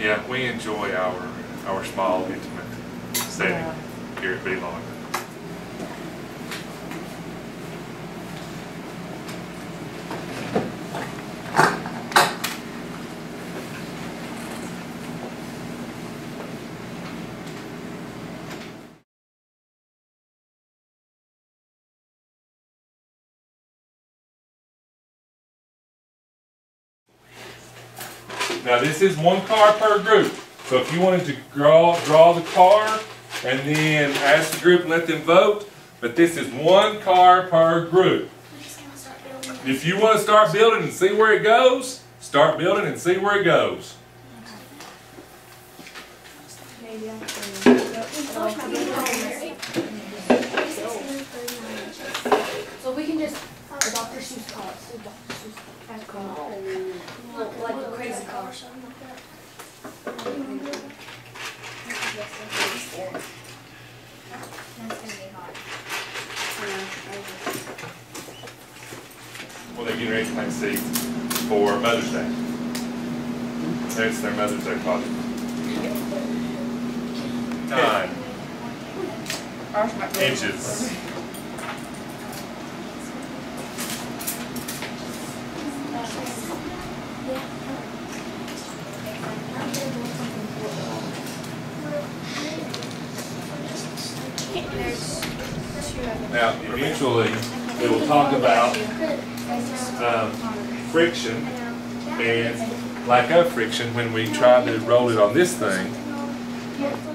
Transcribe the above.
Yeah, we enjoy our small, intimate setting here at B-Log. Now this is one car per group. So if you wanted to draw the car and then ask the group and let them vote, but this is one car per group. If you want to start building and see where it goes, start building and see where it goes. So we can just Dr. Seuss cars. Like a crazy car. That's gonna be hard. Well, they're getting ready to plant seeds for Mother's Day. That's their Mother's Day project. 9 inches. Now, eventually, it will talk about friction and lack of friction when we try to roll it on this thing.